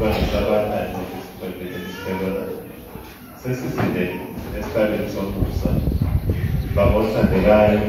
ukuba ngeSabatha Elihle sesisinde esikaleni somusa babothandekayo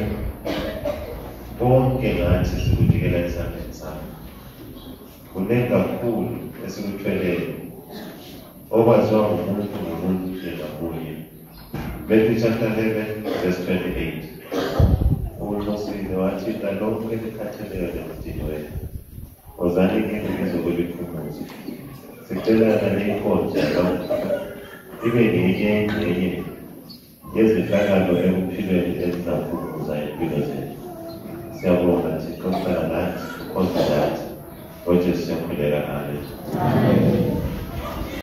bonke ngathi sikunikela esandleni sami. Kuningi kakhulu esikuthweleyo okwaziwa ngumuntu nomuntu ngamunye. Matthew chapter 11 verse 28. uNkosini wathi ngalokho elikhatheleyo nemdini wenu wozani kimi ngizokoliphumuza. Sicela naleyinkonzo ibe ngenye yezihlakalo ekuphilweni ezizaphumuza impilo zethu. Siyabonga Thixo hlala nathi ukhonza nathi ngoJesu siyakhuleka. Amen.